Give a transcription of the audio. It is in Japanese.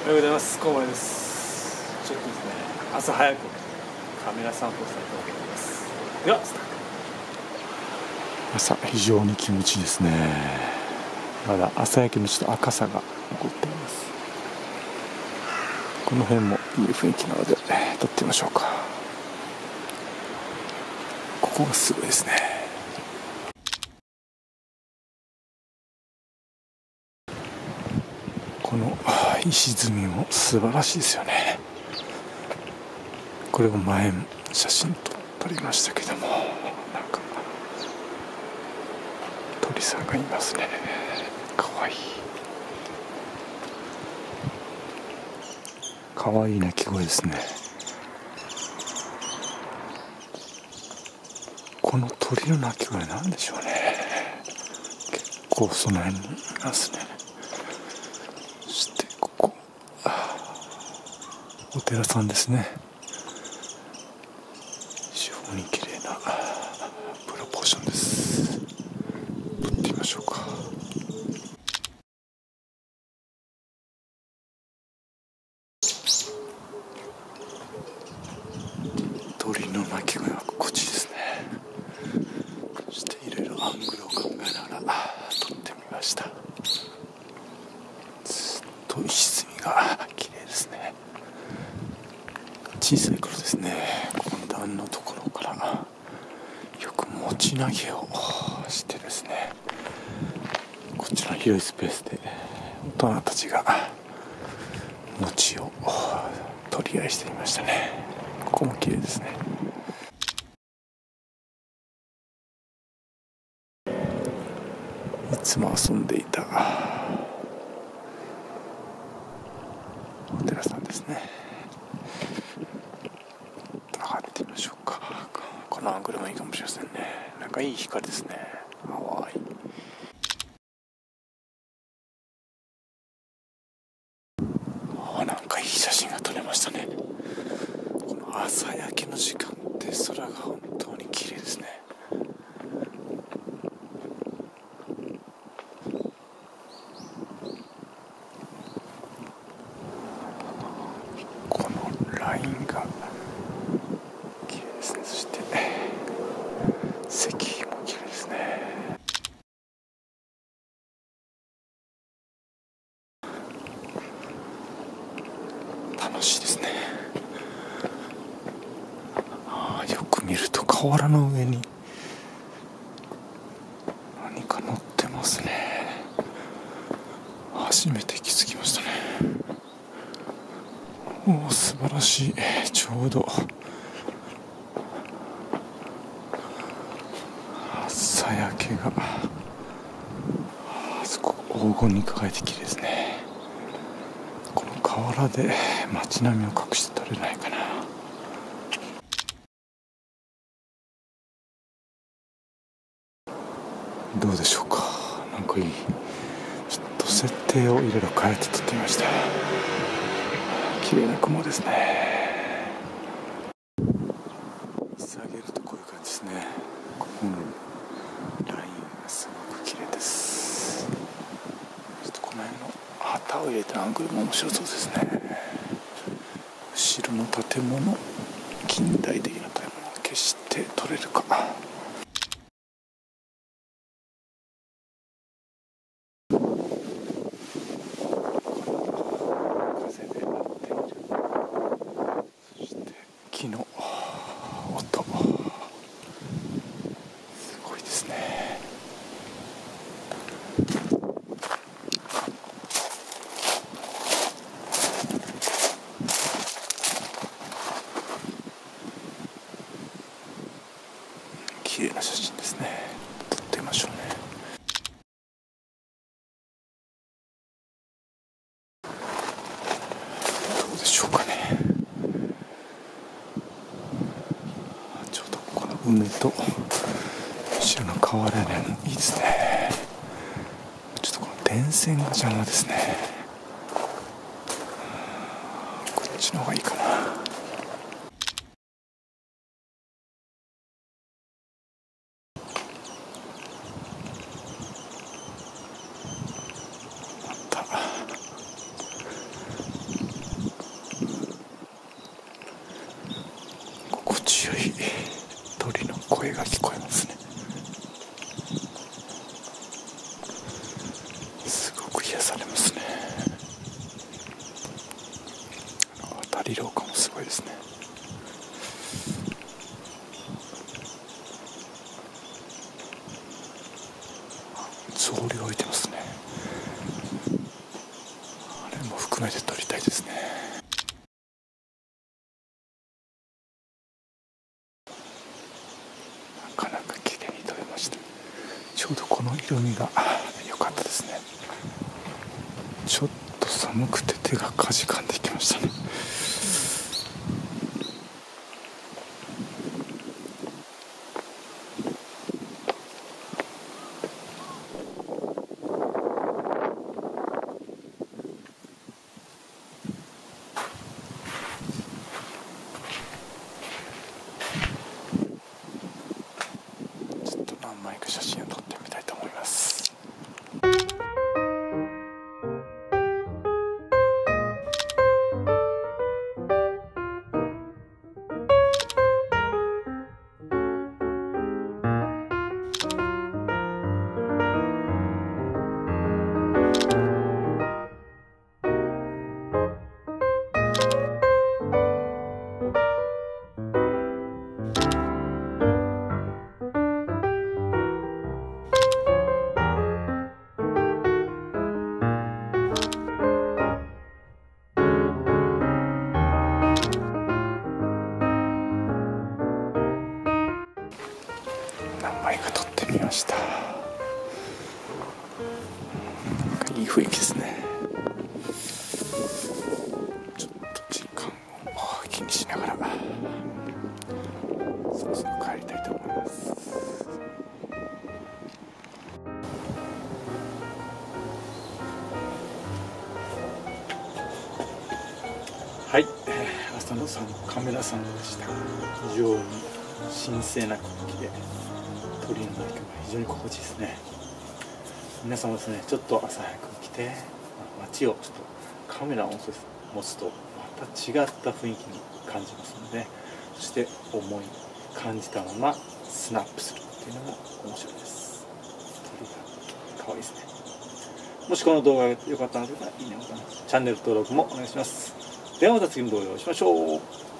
おはようございます。コウマです。ちょっとですね、朝早くカメラ散歩したいと思います。ではスタート。 朝非常に気持ちいいですね。まだ朝焼けのちょっと赤さが残っています。この辺もいい雰囲気なので撮ってみましょうか。ここがすごいですね。この石積みも素晴らしいですよね。これを前写真撮りましたけども、なんか鳥さんがいますね。かわいい。かわいい鳴き声ですね。この鳥の鳴き声なんでしょうね。結構その辺にいますね。そしてここお寺さんですね。非常に綺麗なプロポーションです。撮ってみましょうか。鳥の鳴き声は心地いいですね。そしていろいろアングルを考えながら撮ってみました。ずっと石積みが綺麗ですね。小さい頃ですね、この段のところからよく持ち投げをしてですね、こちらの広いスペースで大人たちが餅を取り合いしていましたね。ここも綺麗ですね。いつも遊んでいたお寺さんですね。上がってみましょうか。このアングルもいいかもしれませんね。なんかいい光ですね。淡い。なんかいい写真が撮れましたね。この朝焼けの時間って空が本当に綺麗ですね。このラインが綺麗ですね。そして石も綺麗ですね。楽しいですね。よく見ると河原の上に何か乗ってますね。初めて気づきましたね。おお、素晴らしい。ちょうど朝焼けがすごく黄金に輝いて綺麗ですね。この河原で街並みを隠して撮れないかな。どうでしょうか。なんかいい。ちょっと設定をいろいろ変えて撮ってみました。綺麗な雲ですね。下げるとこういう感じですね。このラインがすごく綺麗です。ちょっとこの辺の旗を入れたアングルも面白そうですね。後ろの建物、近代的な建物を消して撮れるか。木の音、すごいですね。綺麗な写真ですね。撮ってみましょうね。どうでしょうかね。ちょうどこの梅と後ろの河原でもいいですね。ちょっとこの電線が邪魔ですね。こっちの方がいいかな。また目で撮りたいですね。なかなか綺麗に撮れました。ちょうどこの色味が良かったですね。ちょっと寒くて手がかじかんできましたね。ちょっと何枚か写真を撮ってみたいと思います。何枚か撮ってみました。なんかいい雰囲気ですね。ちょっと時間を気にしながらそろそろ帰りたいと思います。 はい、朝のカメラ散歩でした。非常に神聖な空気で鳥の鳴き声が非常に心地いいですね。皆さんもですね、ちょっと朝早く来て街をちょっとカメラを持つとまた違った雰囲気に感じますので、そして思い感じたままスナップするっていうのも面白いです。鳥が可愛いですね。もしこの動画が良かったのであればいいねボタン、チャンネル登録もお願いします。ではまた次の動画でお会いしましょう。